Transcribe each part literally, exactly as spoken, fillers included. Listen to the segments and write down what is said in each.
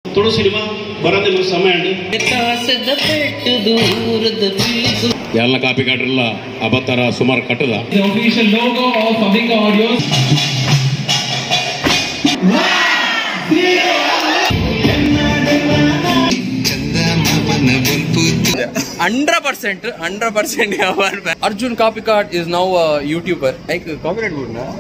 Tulu cinema ಬರೋದಿಲ್ಲ ಸಮಯ ಎಲ್ಲ ಕಾಪಿ ಕಾಟ್ರಲ್ಲ ಅಬತ್ತರ ಸುಮಾರು ಕಟ್ಟದ official logo of Avika audios Hundred percent, hundred percent. Arjun Copycat is now a YouTuber. Like copyright board na.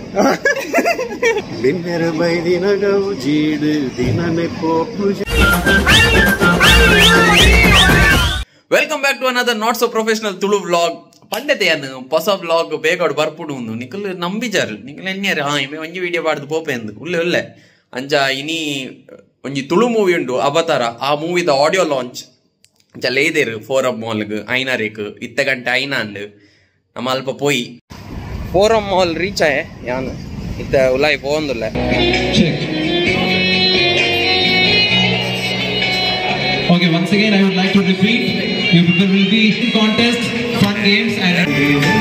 Welcome back to another not so professional Tulu vlog. Pandete anu posa vlog begadu barpudu undu. Nikku nambijaru. Nikku ennyaru ha ime onju video paadu popendu. Ulle ulle. Anja ini onju Tulu movie undu Avatara. Aa movie the audio launch. ಜಲೇದಿರು Forum ಮಾಲ್ಗೆ ಐನಾರೇಕು ಇತ್ತ ಗಂಟೆ ಐನಾಂಡು ನಮ್ಮ ಅಲ್ಪ ಪೋಯಿ forum mall reach ಆಯೆ ಯಾನು ಇತ್ತ ಉಲಾಯಿ ಪೋಂದುಲ್ಲ Okay, once again I would like to repeat, you people will be in contest, fun games and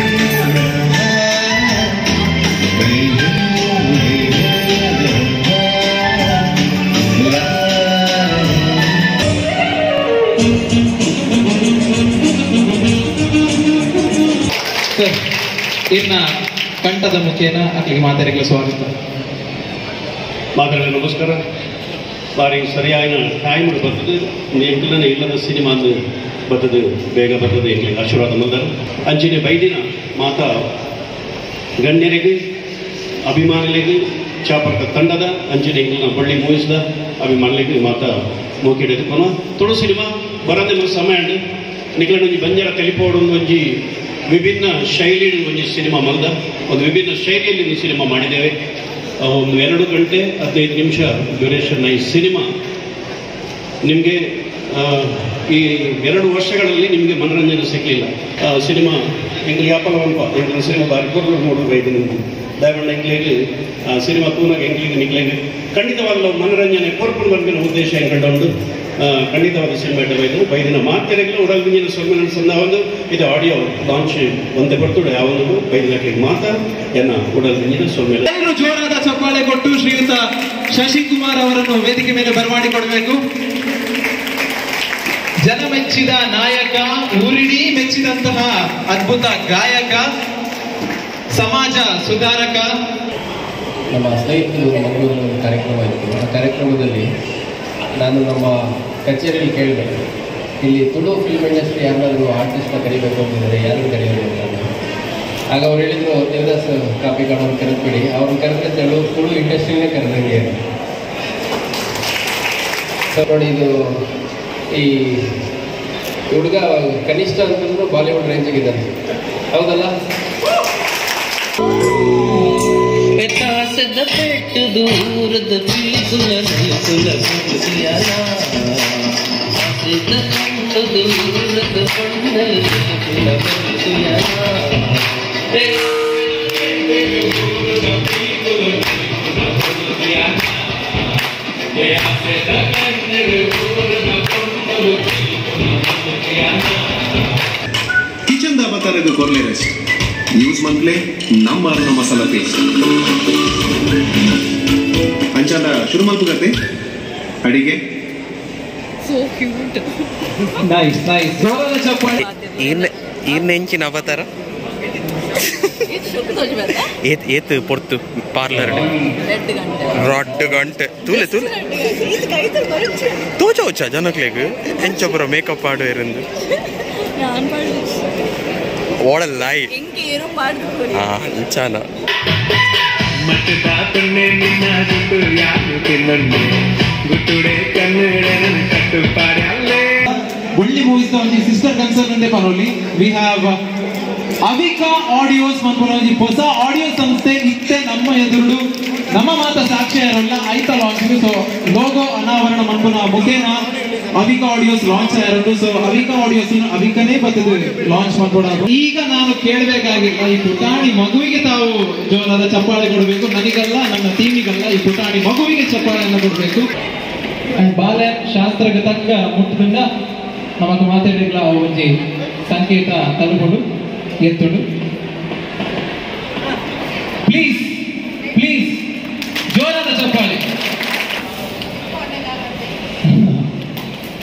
ಇನ್ನ ಕಂಠದ ಮುಖೇನ ಅಲ್ಲಿಗೆ ಮಾತಾಡಲಿಕ್ಕೆ ಸ್ವಾಗತ. ಮಾತಾಡಲು ನಮಸ್ಕಾರ. ಬಾರಿ ಸರಿಯಾದ ಟೈಮ್ ಬರ್ತದೆ. ಎಂಕ್ಲನ ಇಲ್ಲದ ಸಿನಿಮಾ ಅಂದು ಬರ್ತದೆ, ಬೇಗ ಬರ್ತದೆ. ಎಂಕ್ಲಿಗೆ ಆಶೀರ್ವಾದ ಮಂದರ ಅಂಚಿನ ಬೈದಿನ ಮಾತಾ ಗಣ್ಯರಿಗೆ ಅಭಿಮಾನಿಗಳಿಗೆ ಚಾಪರ್ಕ ತಂಡದ ಅಂಚಿನ ಎಂಕ್ಲನ ಬಳ್ಳಿ ಮೂಯಿಸಿದ ಅಭಿಮಾನಿಗಳಿಗೆ ಮಾತಾ ಮೂಕಿಡೆದುಕೊನ ತುಳು ಸಿನಿಮಾ ಬರೋದಿಲ್ಲ ಸಮಯ ನಿಕ್ಲನೊಂಜಿ ಬಂಜಾರ ತೆಲಿಪೋಡು ಒಂಜಿ ವಿಭಿನ್ನ ಶೈಲಿ ಒಂದು ಸಿನಿಮಾ ಮಲ್ದ ಒಂದು ವಿಭಿನ್ನ ಶೈಲಿಯಲ್ಲಿ ಒಂದು ಸಿನಿಮಾ ಮಾಡಿದ್ದೇವೆ. ಒಂದು ಎರಡು ಗಂಟೆ ಹದಿನೈದು ನಿಮಿಷ ಡ್ಯೂರೇಷನ್ನ ಈ ಸಿನಿಮಾ ನಿಮಗೆ ಈ ಎರಡು ವರ್ಷಗಳಲ್ಲಿ ನಿಮಗೆ ಮನೋರಂಜನೆ ಸಿಗಲಿಲ್ಲ. ಸಿನಿಮಾ ಎಂಗ್ಲಿಗೆ ಅಪಲವಲ್ಪ ಎಂಗ್ಲಿಗೆ ಸಿನಿಮಾ ಬಾರಿ ಕೊರಲು ನೋಡುವ ಇದು ನಿಮಗೆ ದಯಮಾಡಿ ಎಂಗ್ಲಿಗೆ ಸಿನಿಮಾ ತೂನಾಗ ಎಂಗ್ಲಿಗೆ ನಿಗ್ಲಿಗೆ ಖಂಡಿತವಾಗಲೂ ಮನೋರಂಜನೆ ಕೋರ್ಪುಡು ಬಂದಿನ ಉದ್ದೇಶ ಎಂಕೊಂಡು ಖಂಡಿತವಾದ ಸಿನಿಮಾ ಇಟ್ಟು ಬೈದಿನ ಮಾತೆರೆಗಳು ಉಡಲ್ಬಿಂಜಿನ ಸೊಮ್ಮಿನ ಸಂದ ಒಂದು ಇದು ಆಡಿಯೋ ಲಾಂಚ್ ಒಂದೇ ಬರ್ತುಡು ಯಾವೊಂದು ಬೈದಿನಕ್ಕೆ ಮಾತಾ ಎನ್ನ ಉಡಲ್ಬಿಂಜಿನ ಸೊಮ್ಮಿನ ಎಲ್ಲರೂ ಜೋರಾದ ಚಪ್ಪಾಳೆ ಕೊಟ್ಟು ಶ್ರೀಯುತ ಶಶಿಕುಮಾರ್ ಅವರನ್ನು ವೇದಿಕೆ ಮೇಲೆ ಬರಮಾಡಿಕೊಡಬೇಕು. ಜನ ಮೆಚ್ಚಿದ ನಾಯಕ, ಊರಿಡೀ ಮೆಚ್ಚಿದಂತಹ ಅದ್ಭುತ ಗಾಯಕ, ಸಮಾಜ ಸುಧಾರಕ. ನಮ್ಮ ಸ್ನೇಹಿತರು ಮಂಗಳೂರಿನ ಒಂದು ಕಾರ್ಯಕ್ರಮ ಇತ್ತು. ಆ ಕಾರ್ಯಕ್ರಮದಲ್ಲಿ ನಾನು ನಮ್ಮ ಕಚೇರಿಯಲ್ಲಿ ಕೇಳಿದೆ, ಇಲ್ಲಿ ತುಳು ಫಿಲ್ಮ್ ಇಂಡಸ್ಟ್ರಿ ಯಾರಾದರೂ ಆರ್ಟಿಸ್ಟ್ನ ಕರಿಬೇಕು ಅಂತಿದ್ದಾರೆ, ಯಾರು ಕರೆಯೋದು ಅಂತ. ಆಗ ಅವ್ರು ಹೇಳಿದರು, ದೇವದಾಸ್ ಕಾಪಿಕಾಡ್ ಅವ್ರು ಕರೆದ್ಬಿಡಿ, ಅವ್ರನ್ನ ಕರೆದ್ರೆ ತೆಳು ತುಳು ಇಂಡಸ್ಟ್ರಿನೇ ಕರೆದಂಗೆ. ಸೊ ನೋಡಿ, ಇದು ಈ ಹುಡುಗ ಕನಿಷ್ಠ ಅಂತಂದ್ರು ಬಾಲಿವುಡ್ ರೇಂಜಿಗಿದ್ದಾನೆ, ಹೌದಲ್ಲ? ದ ಪೆಟ್ಟು ದೂರದ ಸುಲ ಸುಲ ಸುಲ ದೂರದ ಕೊಂಡಲು ಸುಲ ಕಿಚನ್ ದ ಅವತಾರದು ಕೊರ್ಲೆ ರೆಸ್ಟ್ ನ್ಯೂಸ್ ಮಂತ್ಲೆ ನಮ್ಮ ಅರ್ನ ಮಸಾಲ ಪೇಸ್ಟ್ ಅಂಚಾದ ಶುರು ಮಾಡ್ಬೇಕತ್ತೆ ಅಡಿಗೆ. So cute. Nice nice. ಜೋರಾದ ಚಪ್ಪಾಳೆ. ಏನ್ ಏನ್ ನೆಂಚಿನ ಅವತಾರ ಏತ್ ಏತ್ ಪೊರ್ತು ಪಾರ್ಲರ್ ರೊಡ್ಡು ಗಂಟೆ ತೂಲೆ ತೂಲೆ ತೋಚೋಚ ಜನಕ್ಲೆಗ್ ಎಂಚೊಬ್ಬರ ಮೇಕಪ್ ಆಡು ಇರಂದು ಓಡಲ್ಲಾಯಿ ಹಾ ಅಂಚಾನ ಮತ್ತೆ ತಾತನ್ನೇ ನಿನ್ನ ಜೊತೆ ಯಾರು ತಿನ್ನನ್ನೆ ಗುಟ್ಟುಡೆ ಕನ್ನಡ ಕಟ್ಟು ಪಾಡೆ ಅಲ್ಲೇ ಒಳ್ಳೆ ಮೂವೀಸ್ ಒಂದು ಸಿಸ್ಟರ್ ಕನ್ಸರ್ನ್ ಅಂದೆ ಪರೋಲಿ ವಿ ಹ್ಯಾವ್ ಅವಿಕಾ ಆಡಿಯೋಸ್ ಮನ್ಪುರಾಜಿ ಹೊಸ ಆಡಿಯೋ ಸಂಸ್ಥೆ ಇತ್ತೆ ನಮ್ಮ ಎದುರು ನಮ್ಮ ಮಾತ ಸಾಕ್ಷ್ಯ ಇರಲ್ಲ ಐತ ಲಾಂಚ್. ಸೊ ಲೋಗೋ ಅನಾವರಣ ಮನ್ಪುನ ಮುಖೇನ ಅವಿಕಾ ಆಡಿಯೋಸ್ ಲಾಂಚ್ ಆಯಿರೋದು. ಸೊ ಅವಿಕಾ ಆಡಿಯೋಸ್ ಅವಿಕನೇ ಬರ್ತದೆ ಲಾಂಚ್ ಮಾಡ್ಕೊಡೋದು. ಈಗ ನಾನು ಕೇಳಬೇಕಾಗಿಲ್ಲ, ಈ ಪುಟಾಣಿ ಮಗುವಿಗೆ ತಾವು ಜೋರಾದ ಚಪ್ಪಾಳೆ ಕೊಡಬೇಕು. ನನಗಲ್ಲ, ನನ್ನ ಟೀಮಿಗಲ್ಲ, ಈ ಪುಟಾಣಿ ಮಗುವಿಗೆ ಚಪ್ಪಾಳೆಯನ್ನು ಕೊಡಬೇಕು. ಬಾಲ್ಯ ಶಾಸ್ತ್ರಕ್ಕೆ ತಕ್ಕ ಮುಟ್ಟದಿಂದ ನಮಗೆ ಮಾತಾಡಿಲ್ಲ ಒಂಜಿ ಸಂಕೇತ ತಲುಪಡು ಎತ್ತುಡು. ಪ್ಲೀಸ್ ಪ್ಲೀಸ್ ಜೋರಾದ ಚಪ್ಪಾಳೆ.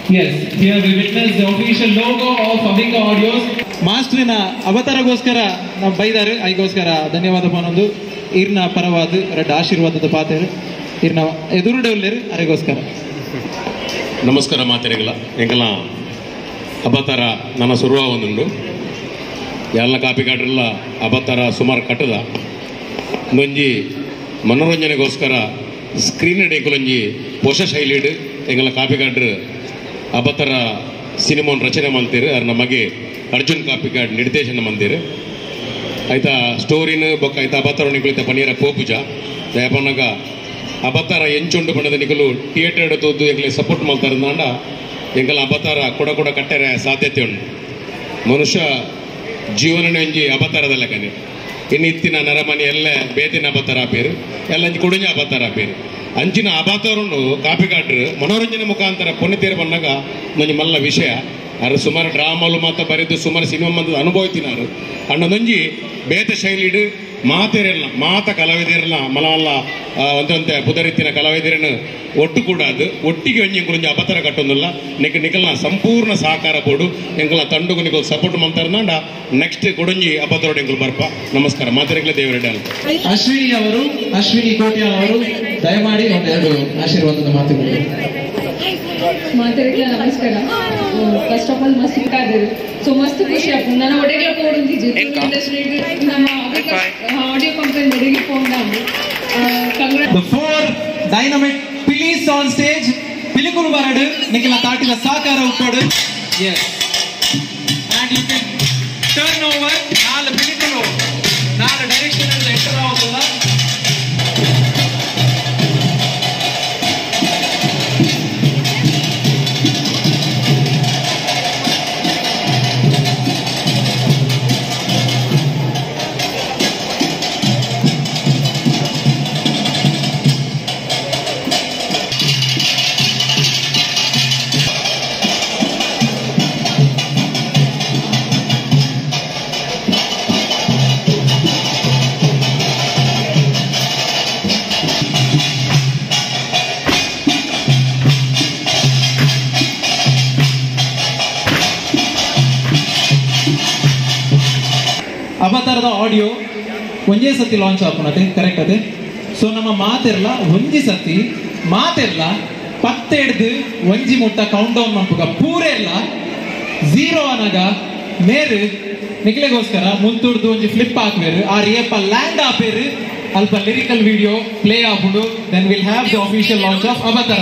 Yes, here we witness the official logo of Avika Audios. ಮಾಸ್ಟ್ರಿನ ಅವತಾರಗೋಸ್ಕರ ನಾವು ಬೈದಾರೆ ಐಗೋಸ್ಕರ ಧನ್ಯವಾದ ಪನೊಂದು ಇರ್ನ ಪರವಾದ ರೆಡ್ ಆಶೀರ್ವಾದದ ಪಾತೇರು ಇರ್ನ ಎದುರುಡೆ ಉಳ್ಳೇರು ಅರೆಗೋಸ್ಕರ ನಮಸ್ಕಾರ ಮಾತೆರೆಗಳ ಎಂಕಲ ಅಬತಾರ ನನ್ನ ಸುರುವ ಒಂದುಂಡು ಎಲ್ಲ ಕಾಪಿಕಾಡ್ರೆಲ್ಲ ಅಬತಾರ ಸುಮಾರು ಕಟ್ಟದ ಒಂಜಿ ಮನೋರಂಜನೆಗೋಸ್ಕರ ಸ್ಕ್ರೀನ್ ಎಂಕಲೊಂಜಿ ಹೊಸ ಶೈಲಿಡ್ ಎಂಕಲ ಕಾಪಿಕಾಡ್ರು ಅಬತಾರ ಸಿನಿಮಾನ್ ರಚನೆ ಮಾಡ್ತೀರಿ ಅದ್ರ ನಮಗೆ ಅರ್ಜುನ್ ಕಾಪಿಕಾಡ್ ನಿರ್ದೇಶನ ಮಂದಿರು ಆಯ್ತಾ ಸ್ಟೋರಿನ ಬೊಕ್ಕ ಆಯ್ತಾ ಅಬತಾರ ನಿಕಲಿತ ಪನೀರ ಪೋಪುಜ ದಯಪನಗ ಅಬತಾರ ಎಂಚುಂಡು ಬಣ್ಣದ ನಿಕಲು ಥಿಯೇಟರ್ ತೋದು ಎಂಕಲೆ ಸಪೋರ್ಟ್ ಮಾಡ್ತಾರೆ ನಾಂಡ ಎಂಕಲ ಅಬತಾರ ಕೊಡ ಕೊಡ ಕಟ್ಟರೆ ಸಾಧ್ಯತೆ ಉಂಟು ಮನುಷ್ಯ ಜೀವನನೇ ಒಂಜಿ ಅಬತಾರದ ಲೆಕ್ಕನೆ ಇನ್ನು ಇತ್ತಿನ ನರಮನಿ ಎಲ್ಲ ಬೇತಿನ ಅಬತಾರ ಪೇರು ಎಲ್ಲ ಕುಡುಂಜ ಅಬತಾರ ಪೇರು ಅಂಚಿನ ಅಬತಾರನ್ನು ಕಾಪಿಕಾಡ್ರು ಮನೋರಂಜನೆ ಮುಖಾಂತರ ಪೊನ್ನಿತೇರು ಬಂದಾಗ ನಂಜಿ ಮಲ್ಲ ವಿಷಯ ಅದ್ರ ಸುಮಾರು ಡ್ರಾಮಾಲು ಮಾತ ಬರೆದು ಸುಮಾರು ಸಿನಿಮಾ ಮಂದ ಅನುಭವಿತಿನಾರು ಅಣ್ಣದೊಂಜಿ ಬೇತೆ ಶೈಲಿಡು ಮಾತೆರೆಲ್ಲ ಮಾತ ಕಲಾವಿದರೆಲ್ಲ ಮಲವಲ್ಲ ಒಂದಂತೆ ಪುದರಿತ್ತಿನ ಕಲಾವಿದರನ್ನು ಒಟ್ಟು ಕೂಡ ಅದು ಒಟ್ಟಿಗೆ ಒಂಜಿ ಎಂಕುಲೊಂಜಿ ಅಬತಾರ ಕಟ್ಟೊಂದಿಲ್ಲ ನಿಕ್ ನಿಕಲ್ನ ಸಂಪೂರ್ಣ ಸಹಕಾರ ಕೊಡು ಎಂಕಲ ತಂಡುಗು ನಿಕಲ್ ಸಪೋರ್ಟ್ ಮಾಡ್ತಾರಂಡ ನೆಕ್ಸ್ಟ್ ಕೊಡೊಂಜಿ ಅಬತಾರೋಡು ಎಂಕುಲು ಬರ್ಪ ನಮಸ್ಕಾರ ಮಾತೆರೆಗ್ಲೆ ದೇವರೆಡ್ಡೆ ಅಂತ ಅಶ್ವಿನಿ ಅವರು ಅಶ್ವಿನಿ ಕೋಟ್ಯಾನ್ ಅವರು ದಯಮಾಡಿ ಒಂದೆರಡು ಆಶೀರ್ವಾದದ ಮಾತುಗಳು ಮಾತಾಡಿಲ್ಲ ನಮಸ್ಕಾರ ಫಸ್ಟ್ ಆಫ್ ಆಲ್ ಮಸ್ತ್ ಕಾದಿರು ಸೊ ಮಸ್ತ್ ಖುಷಿ ಆಗ್ತದೆ ನನ್ನ ಒಡೆಗೆ ಪೋಡಿಂದು ಇಂಡಸ್ಟ್ರಿ ನಮ್ಮ ಆಡಿಯೋ ಕಂಪನಿ ಒಡೆಗೆ ಪೋಂಡಾము The four dynamic police on stage pilikulu varadu nikla taatila saakara uppodu yes and you can turn over naal pilikulu naal direction alli enter avudilla ಅವತಾರದ ಆಡಿಯೋ ಒಂದೇ ಸತಿ ಲಾಂಚ್ ಆಪನತೆ ಕರೆಕ್ಟ್ ಅದೇ so ನಮ್ಮ ಮಾತೆರ್ಲ ಒಂಜಿ ಸತಿ ಮಾತೆರ್ಲ ಪತ್ತೆಡ್ದು ಒಂಜಿ ಮುಟ್ಟ ಕೌಂಟ್ ಡೌನ್ ಮಂಪುಗ ಪೂರೆ ಎಲ್ಲ ಝೀರೋ ಅನಗ ಮೇರು ನಿಕ್ಲೆಗೋಸ್ಕರ ಮುಂತುಡ್ದು ಒಂಜಿ ಫ್ಲಿಪ್ ಹಾಕ್ಬೇರು ಆ ರೇಪ ಲ್ಯಾಂಡ್ ಆಪೇರು ಅಲ್ಪ ಲಿರಿಕಲ್ ವಿಡಿಯೋ ಪ್ಲೇ ಆಪುಡು then will have the official launch of Avatara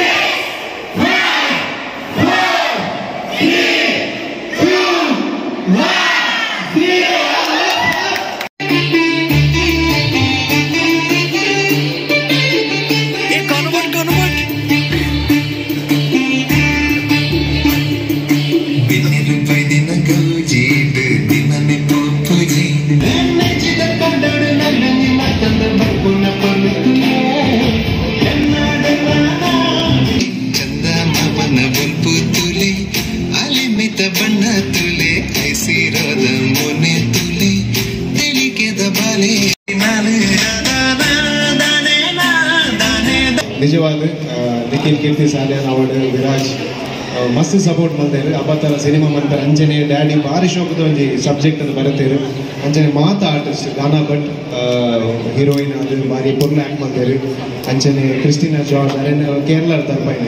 ನಿಜವಾದ ನಿಖಿಲ್ ಕೀರ್ತಿ ಸಾಲಿಯಾನ್ ಅವಡು ವಿರಾಜ್ ಮಸ್ತ್ ಸಪೋರ್ಟ್ ಮಾಡ್ತಾರೆ ಅಬ್ಬತ್ತರ ಸಿನಿಮಾ ಮಾಡ್ತಾರೆ ಅಂಜನೆ ಡ್ಯಾಡಿ ಭಾರಿ ಶೋಕದ ಒಂದು ಸಬ್ಜೆಕ್ಟ್ ಅದು ಬರುತ್ತೇರು ಅಂಜನೆ ಮಾತ ಆರ್ಟಿಸ್ಟ್ ಗಾನಾ ಭಟ್ ಹೀರೋಯಿನ್ ಅದು ಭಾರಿ ಪೊರ್ಲು ಆ್ಯಕ್ಟ್ ಮಾಡ್ತಾರೆ ಅಂಚನೆ ಕ್ರಿಸ್ಟಿನಾ ಜಾರ್ಜ್ ಅರೇನು ಕೇರಳ ತರ್ಪಾಯಿನ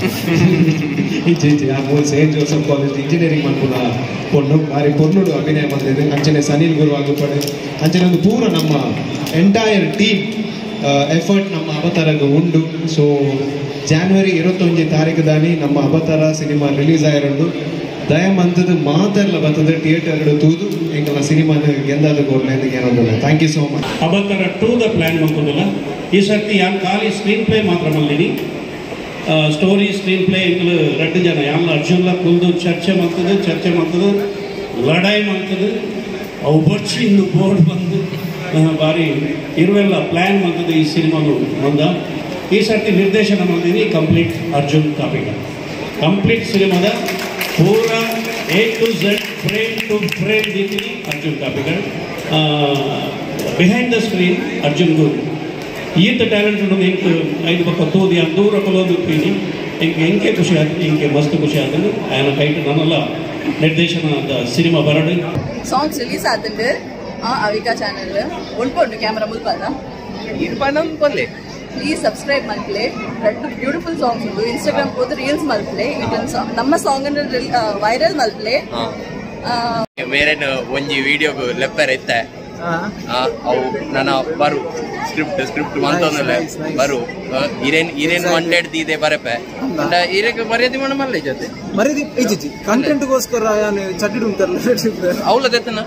ಈಚೆ ಈಚೆ ಆ ಮೂರು ಸೇಂಟ್ ಜೋಸಫ್ ಕಾಲೇಜ್ ಇಂಜಿನಿಯರಿಂಗ್ ಮಾಡ್ಕೊಂಡ ಪೊಣ್ಣು ಭಾರಿ ಪೊರ್ಲು ಅಭಿನಯ ಮಾಡ್ತಾರೆ ಅಂಚನೆ ಸನಿಲ್ ಗುರು ಆಗುಪಡೆ ಅಂಚನೆ ಒಂದು ಪೂರ ನಮ್ಮ ಎಂಟೈರ್ ಟೀಮ್ ಎಫರ್ಟ್ ನಮ್ಮ ಅವತಾರಗೆ ಉಂಡು ಸೊ ಜಾನ್ವರಿ ಇರುವತ್ತೊಂದು ತಾರೀಕು ದಾನಿ ನಮ್ಮ ಅವತಾರ ಸಿನಿಮಾ ರಿಲೀಸ್ ಆಗಿರೋದು ದಯಮಂತದ ಮಾತೆಲ್ಲ ಬರ್ತದೆ ಥಿಯೇಟರ್ ತೂದು ಎಂಕಲ ಸಿನಿಮಾನ ಗೆಂದಾದ ಕೋರ್ಲೆ ಏನಂದಿಲ್ಲ thank you so much Avatara two ದ ಪ್ಲಾನ್ ಮಾಡ್ಕೊಂಡಿಲ್ಲ ಈ ಸರ್ತಿ ಯಾರು ಖಾಲಿ ಸ್ಕ್ರೀನ್ ಪ್ಲೇ ಮಾತ್ರ ಮಲ್ಲಿನಿ ಸ್ಟೋರಿ ಸ್ಕ್ರೀನ್ ಪ್ಲೇ ಎಂಕಲು ಎರಡು ಜನ ಯಾರು ಅರ್ಜುನ್ಲ ಕುಲ್ದು ಚರ್ಚೆ ಮಾಡ್ತದೆ ಚರ್ಚೆ ಮಾಡ್ತದೆ ಲಡಾಯಿ ಮಾಡ್ತದೆ ಅವು ಬಡ್ಸಿ ಇನ್ನು ಬೋರ್ಡ್ ಬಂದು ಭಾರಿ ಇರುವೆಲ್ಲ ಪ್ಲ್ಯಾನ್ ಮಾಡ್ತದೆ ಈ ಸಿನಿಮಾನು ಮುಂದ ಈ ಸರ್ತಿ ನಿರ್ದೇಶನ ಮಾಡಿದೀನಿ ಕಂಪ್ಲೀಟ್ ಅರ್ಜುನ್ ಕಾಪಿಕಾಡ್ ಕಂಪ್ಲೀಟ್ ಸಿನಿಮಾದ ಪೂರ A to Z frame to frame ರೀತಿಲಿ Arjun Kapikad behind the screen Arjun ಗುರು ಈತ ಟ್ಯಾಲೆಂಟ್ ಉಂಟು ಎಂಟು ಐದು ಪಕ್ಕ ತೋದಿ ದೂರ ಕೊಲೋದು ಪೀನಿ ಇಂಕೆ ಇಂಕೆ ಖುಷಿ ಆಗ್ತದೆ ಇಂಕೆ ಮಸ್ತ್ ಖುಷಿ ಆಗ್ತದೆ ఆయన ಕೈಟ್ ನನ್ನಲ್ಲ ನಿರ್ದೇಶನದ ಸಿನಿಮಾ ಬರಡು ಸಾಂಗ್ಸ್ ರಿಲೀಸ್ ಆತಂಡು ಅವಿಕಾ ಚಾನೆಲ್ ಉಳ್ಕೊಂಡು ಕ್ಯಾಮರಾ ಮುಲ್ಪಾದ ಇರ್ಪನಂ ಕೊಲ್ಲೆ ಪ್ಲೀಸ್ ಸಬ್ಸ್ಕ್ರೈಬ್ ಮಲ್ಪಲೆ ಎರಡು ಬ್ಯೂಟಿಫುಲ್ ಸಾಂಗ್ಸ್ ಉಂಟು ಇನ್ಸ್ಟಾಗ್ರಾಮ್ ಹೋದ್ರೆ ರೀಲ್ಸ್ ಮಲ್ಪಲೆ ನಮ್ಮ ಸಾಂಗ್ ವೈರಲ್ ಮಲ್ಪಲೆ ಮೇರೇನು ಒಂಜಿ ವಿಡಿಯೋಗು ಲೆಪ್ಪರ್ ಇತ್ತೆ ಅವು ನನ್ನ ಬರು ಸ್ಕ್ರಿಪ್ಟ್ ಸ್ಕ್ರಿಪ್ಟ್ ಮಂತೊಂದಲ್ಲ ಬರು ಇರೇನ್ ಇರೇನ್ ಮಂಡೆಡ್ ದೀದೆ ಬರಪೆ ಅಂಡ ಇರೇಗ ಮರ್ಯಾದೆ ಮಾಡ ಮಲ್ಲ ಜೊತೆ ಮರ್ಯಾದೆ ಇಜ್ಜಿ ಕಂಟೆಂಟ್ ಗೋಸ್ಕರ ಯಾನ್ ಚಟ್ಟಿಡು ಅಂತಾರಲ್ಲ ಅವಳ ದೆತ್ತನ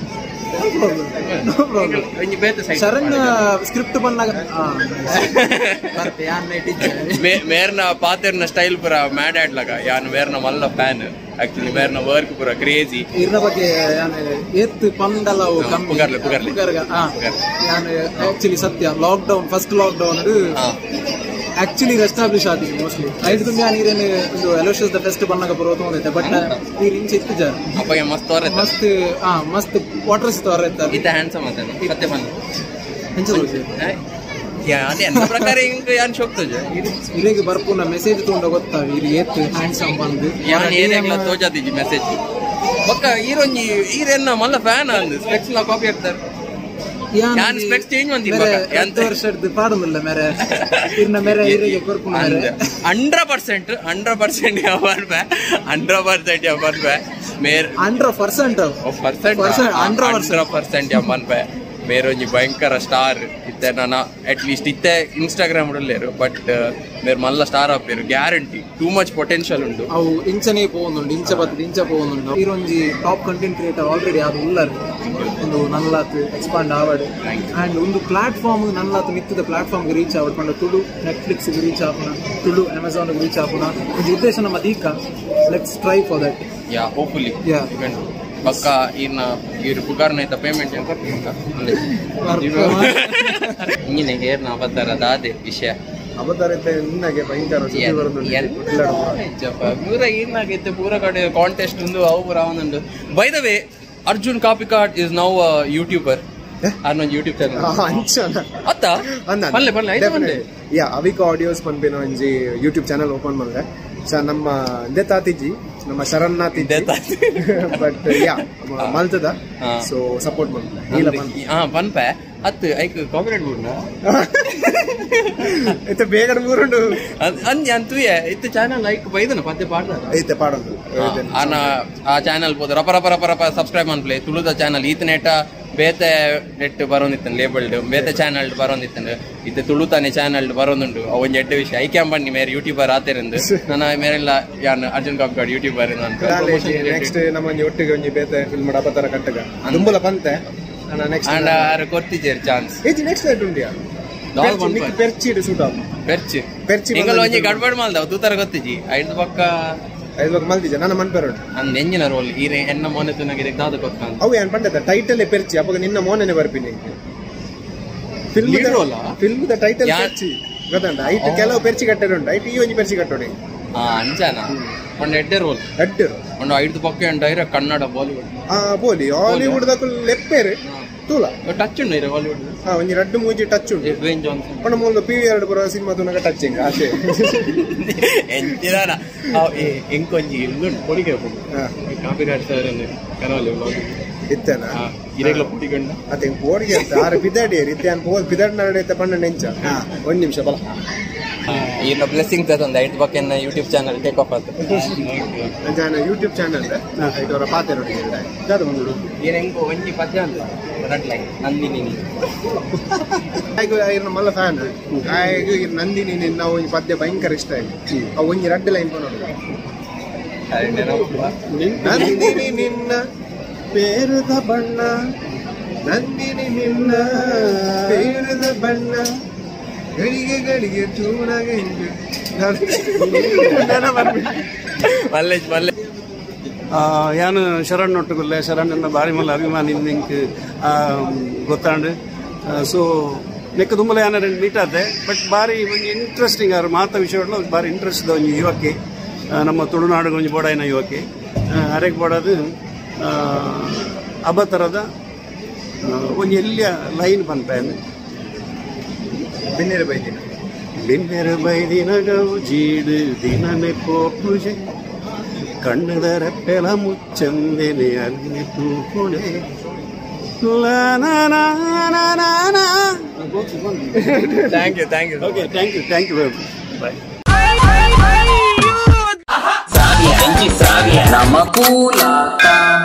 ಶರಣ್ ಸ್ಕ್ರಿಪ್ಟ್ ಬಂದಾಗ ಮೇರ್ನ ಪಾತೆರ್ನ ಸ್ಟೈಲ್ ಪುರ ಮ್ಯಾಡ್ ಆಡ್ಲಾಗ ಯಾನ್ ಮೇರ್ನ ಮಲ್ಲ ಫ್ಯಾನ್ ಆಕ್ಚುಲಿ ಮೇರ್ನ ವರ್ಕ್ ಪುರ ಕ್ರೇಜಿ ಇರ್ನ ಬಗ್ಗೆ ಎತ್ತು ಪಂಡಲ ಪುಗರ್ಲೆ ಪುಗರ್ಲೆ ಯಾನ್ ಆಕ್ಚುಲಿ ಸತ್ಯ lockdown first lockdown actually establish ಆಗಿದೆ ಮೋಸ್ಟ್ಲಿ ಐದು ತುಂಬ ನೀರೇನು ಒಂದು ಎಲೋಷಸ್ ದ ಫೆಸ್ಟ್ ಬಂದಾಗ ಬರೋದು ಬಟ್ ನೀರು ಇಂಚೆ ಇತ್ತು ಜಾರ್ ಅಪ್ಪಗೆ ಮಸ್ತ್ ತೋರ ಮಸ್ತ್ ಹಾ ಮಸ್ತ್ ವಾಟರ್ಸ್ ತೋರ ಇರ್ತಾರೆ ಇತ್ತ ಹ್ಯಾಂಡ್ಸಮ್ ಅಂತ ಸತ್ಯ ಬಂದು ಹೆಂಚ ಅದೇ ನನ್ನ ಪ್ರಕಾರ ಹಿಂಗೆ ಯಾನ್ ಶೋಕ್ತಜ ಇಲ್ಲಿಗೆ ಬರ್ಪುನ ಮೆಸೇಜ್ ತಗೊಂಡ ಗೊತ್ತಾವ ಇಲ್ಲಿ ಏತ್ ಹ್ಯಾಂಡ್ಸಮ್ ಬಂದು ಯಾನ್ ಏನೇಗ್ಲ ತೋಜಾದಿಜಿ ಮೆಸೇಜ್ ಬೊಕ್ಕ ಈರೊಂಜಿ ಈರೆನ್ನ ಮಲ್ಲ ಫ್ಯಾನ್ ಅಂದ್ ಸ್ಪೆಕ್ಸ್ ಲ ಕಾಪಿ ಆಗ್ತಾರೆ ಯಾನ್ ಸ್ಪೆಕ್ಸ್ ಚೇಂಜ್ ಮಂದಿ ಬೊಕ್ಕ ಎಂತ ವರ್ಷದ ಪಾಡುದಿಲ್ಲ ಮೇರೆ ಇರ್ನ ಮೇರೆ ಇರಿಗೆ ಕೊರ್ಪುನ ಮೇರೆ ಹಂಡ್ರೆಡ್ ಪರ್ಸೆಂಟ್ ಹಂಡ್ರೆಡ್ ಪರ್ಸೆಂಟ್ ಯಾವ ಬರ್ಬೆ ಹಂಡ್ರೆಡ್ ಪರ್ಸೆಂಟ್ ಯಾವ ಬರ್ಬೆ ಮೇರ್ hundred percent percent hundred percent ಯಾವ ಬರ್ಬೆ ಮೇರೊಂಜಿ ಭಯಂಕರ ಸ್ಟಾರ್ ಇತ್ತೆ ನಾನು ಅಟ್ ಲೀಸ್ಟ್ ಇತ್ತೆ ಇನ್ಸ್ಟಾಗ್ರಾಮ್ ಉಳ್ಳೇರು ಬಟ್ ಮೇರ್ ಮಲ್ಲ ಸ್ಟಾರ್ ಆಪೇರು ಗ್ಯಾರಂಟಿ ಟೂ ಮಚ್ ಪೊಟೆನ್ಷಿಯಲ್ ಉಂಟು ಅವು ಇಂಚನೇ ಪೋನುಂಡು ಇಂಚ ಬತ್ತದ ಇಂಚ ಪೋನುಂಡು ಈರೊಂಜಿ ಟಾಪ್ ಕಂಟೆಂಟ್ ಕ್ರಿಯೇಟರ್ ಆಲ್ರೆಡಿ ಅದು ಉಳ್ಳರು ಒಂದು ನಲ್ಲಾತ್ ಎಕ್ಸ್ಪಾಂಡ್ ಆವಡ್ ಆ್ಯಂಡ್ ಒಂದು ಪ್ಲಾಟ್ಫಾರ್ಮ್ ನಲ್ಲಾತ್ ಮಿತ್ತದ ಪ್ಲಾಟ್ಫಾರ್ಮ್ಗೆ ರೀಚ್ ಆವಡ್ ಪಂಡ ತುಳು ನೆಟ್ಫ್ಲಿಕ್ಸ್ಗೆ ರೀಚ್ ಆಪುನ ತುಳು ಅಮೆಝಾನ್ಗೆ ರೀಚ್ ಆಪುನ ಒಂದು ಉದ್ದೇಶ ನಮ್ಮ ದೀಕ let's try for that yeah hopefully yeah ಪಕ್ಕ ಇನ್ನ ಇವ್ರು ಪುಗಾರ್ನ ಐತ ಪೇಮೆಂಟ್ ಇಂಜಿನಿಗೆ ಏರ್ನ ಅಬದ್ಧಾರ ದಾದೆ ವಿಷಯ ಪೂರ ಏನಾಗೈತೆ ಪೂರ ಕಡೆ ಕಾಂಟೆಸ್ಟ್ ಒಂದು ಅವು ಪೂರ ಅವನೊಂದು by the way Arjun Kapikad is now YouTuber ಅನ್ನೊಂದು ಯೂಟ್ಯೂಬ್ ಚಾನಲ್ ಅತ್ತ ಪಲ್ಲೆ ಪಲ್ಲೆ ಐದು ಮಂದಿ ಯಾ ಅವಿಕಾ ಆಡಿಯೋಸ್ ಪನ್ಪೇನ ಒಂಜಿ ಯೂಟ್ಯೂಬ್ ಚಾನಲ್ ಓಪನ್ ಮಾಡಿದೆ ನಮ್ಮ ದೇ ತಾತಿಜಿ ನಮ್ಮ ಶರಣ್ ನಾತಿಜಿ ಬಟ್ ಯಾ ಮಲ್ತದ ಸೊ ಸಪೋರ್ಟ್ ಮಾಡ್ತಾರೆ ಹಾ ಪನ್ಪೆ ಅತ್ತು ಐಕ್ ಕಾಪಿರೈಟ್ ಬೋರ್ಡ್ ಇತ್ತೆ ಬೇಗ ಮೂರುಂಡು ಅಂಜಿ ಅಂತೂಯೆ ಇತ್ತು ಚಾನಲ್ ಐಕ್ ಬೈದನ ಪತ್ತೆ ಪಾಡ್ದ ಐತೆ ಪಾಡೋದು ಆನ ಆ ಚಾನಲ್ ಪೋದು ರಪ ರಪ ರಪ ರಪ ಸಬ್ಸ್ಕ್ರೈಬ್ ಮನ್ಪ್ಲೆ ತುಳುದ ಚಾನಲ್ ಈತ ನೆಟ ಬೇತೆ ನೆಟ್ ಬರೋಂದಿತ್ತನ್ ಲೇಬಲ್ಡ್ ಬೇತೆ ಚಾನಲ್ ಬರೋಂದಿತ್ತನ್ ಇದು ತುಳುತಾನೆ ಚಾನಲ್ ಬರೋದುಂಡು ಅವನ್ ಎಡ್ಡೆ ವಿಷಯ ಐಕ್ಯಾಂ ಬನ್ನಿ ಮೇರೆ ಯೂಟ್ಯೂಬರ್ ಆತೇರಂದು ನನ್ನ ಮೇರೆಲ್ಲ ಯಾನ್ ಅರ್ಜುನ್ ಕಾಪಿಕಾಡ್ ಯೂಟ್ಯೂಬರ್ ನೆಕ್ಸ್ಟ್ ನಮ್ಮ ಒಟ್ಟಿಗೆ ಒಂಜಿ ಬೇತೆ ಫಿಲ್ಮ್ ಅಪತರ ಕಟ್ಟಗ ದುಂಬಲ ಪಂತೆ ಅಂಡ ಆರು ಕೊರ್ತಿಜೇರ್ ಚಾನ್ಸ್ ಏಜಿ ನೆಕ್ಸ್ಟ್ ಲೈಟ್ ಉಂಡಿಯಾ ಪೆರ್ಚಿ ಸೂಟ್ ಆಪ್ ಪೆರ್ಚಿ ಪೆರ್ಚಿ ಇಂಗಲ್ ಒಂಜಿ ಗಡ್ಬಡ್ ಮಾಲ್ದಾವ್ ತೂತರ ಗೊತ್ತಿಜಿ ಐದು ಪಕ್ಕ ಐದು ಪಕ್ಕ ಮಲ್ದಿಜ ನನ್ನ ಮನ್ಪೆರೋಡು ಅಂದ್ ಎಂಜಿನ ರೋಲ್ ಈರೆ ಎನ್ನ ಮೋನೆ ತುನಗೆ ದಾದ ಕೊಕ್ಕ ಅವು ಏನ್ ಪಂಡದ ಟೈಟಲ್ ಪೆರ್ಚಿ ಅವಾಗ ನಿನ್ನ ಮೋನೆನೆ ಬರ್ಪಿನಿ ಫಿಲ್ಮ್ ರೋಲ್ ಫಿಲ್ಮ್ ದ ಟೈಟಲ್ ಪೆರ್ಚಿ ಗೊತ್ತಂಡ ಐಟ್ ಕೆಲವು ಪೆರ್ಚಿ ಕಟ್ಟೆರು ಉಂಟು ಐಟ್ ಈ ಒಂಜಿ ಪೆರ್ಚಿ ಕಟ್ಟೋಡಿ ಹಾ ಅಂಚಾನ ಒಂದು ಎಡ್ಡೆ ರೋಲ್ ಎಡ್ಡೆ ಒಂದು ಐದು ಪಕ್ಕ ಡೈರೆಕ್ಟ್ ಕನ್ನಡ ಬಾಲಿವುಡ್ ಆ ಬೋಲಿ ಹಾಲಿವುಡ್ ದಕ್ಕ ಲೆಪ್ಪೇರು ತೂಲ ಟಚ್ ಉಂಡು ಇರ ಹಾಲಿವುಡ್ ಹಾ ಒಂಜಿ ರಡ್ಡು ಮೂಜಿ ಟಚ್ ಉಂಟು ಡ್ವೇನ್ ಜಾನ್ಸನ್ ಪಂಡ ಮೂಲ ಪಿ ಎರಡು ಬರೋ ಸಿನಿಮಾ ತುನಗ ಟಚಿಂಗ್ ಆಸೆ ಎಂಚಿದಾನ ಎಂಕೊಂಜಿ ಇಂದುಂಡು ಪೊಡಿಗೆ ಹೋಗು ಕಾಪಿಕಾಟ್ ಸರ್ ಕರಾವಳಿ ವ್ಲಾಗ್ ಇತ್ತೇನ ಇರೆಗ್ಲ ಪೊಡಿಗಂಡ ಅತ್ತೆ ಪೋಡಿಗೆ ಅಂತ ಆರು ಬಿದಾಡಿ ಇತ್ತೆ ಪೋಲ್ ಬಿದಾಡ್ ನಡೆ ಪನ್ನೆಂಡು ಇಂಚ ಒಂದು ನಿಮಿಷ ಬಲ ಈಗ ಬ್ಲೆಸ್ಸಿಂಗ್ ತಂದ ಐದು ಪಕ್ಕ ಯೂಟ್ಯೂಬ್ ಚಾನಲ್ ಟೇಕ್ ಆಫ್ ಆಯ್ತು ನಾನು ಯೂಟ್ಯೂಬ್ ಚಾನಲ್ ಐದವರ ಪಾತೆ ನೋಡಿ ಅದು ಒಂದು ಏನು ಹೆಂಗೋ ಒಂಜಿ ಪದ್ಯ ಅಂತ ರಡ್ಲೈ ನಂದಿನಿ ಆಯ್ತು ಮಲ್ಲ ಫ್ಯಾನ್ ಆಯ್ತು ನಂದಿನಿ ನಿನ್ನ ಒಂಜಿ ಪದ್ಯ ಭಯಂಕರ ಇಷ್ಟ ಆಯ್ತು ಅವು ಒಂಜಿ ರಡ್ಡು ಲೈನ್ ನೋಡಿ ನಂದಿನಿ ನಿನ್ನ ಪೇರದ ಬಣ್ಣ ನಂದಿನಿ ನಿನ್ನ ಪೇರದ ಬಣ್ಣ ಗಳಿಗೆ ಗಳಿಗೆ ಚೂಡಾಗೆ ಮಲ್ಲೆ ಮಲ್ಲೆ ಯಾನು ಶರಣ್ ಒಟ್ಟುಗುಲ್ಲೆ ಶರಣ್ ಬಾರಿ ಮಲ್ಲ ಅಭಿಮಾನಿ ನಿಂಕ್ ಗೊತ್ತಾಂಡು ಸೊ ನೆಕ್ ತುಂಬಲ ಯಾನ రెండు ಮೀಟ್ ಆದೆ ಬಟ್ ಬಾರಿ ಒಂಜಿ ಇಂಟ್ರೆಸ್ಟಿಂಗ್ ಅವ್ರ ಮಾತ ವಿಷಯಗಳು ಬಾರಿ ಇಂಟ್ರೆಸ್ಟ್ ಒಂಜಿ ಯುವಕ್ಕೆ ನಮ್ಮ ತುಳುನಾಡು ಒಂಜಿ ಬೋಡಾಯಿನ ಯುವಕ್ಕೆ ಅರೆಗ್ ಬೋಡದು ಅಬತರದ ಒಂಜಿ ಎಲ್ಲಿಯ ಲೈನ್ ಪನ್ಪೇನು ಬಿನ್ನೇರು ಬೈದಿನ ಬಿನ್ನೆರ ಬೈದಿನಗವು ಜೀಡು ದಿನನೆ ಪೋಪುಜೆ ಕಣ್ಣದರ ಪೆಲ ಮುಚ್ಚಂದೆನೆ ಅಲ್ಲಿ ತೂಪುಳೆ thank you thank you okay thank you thank you bye Sabia, anti sabia, nama pula.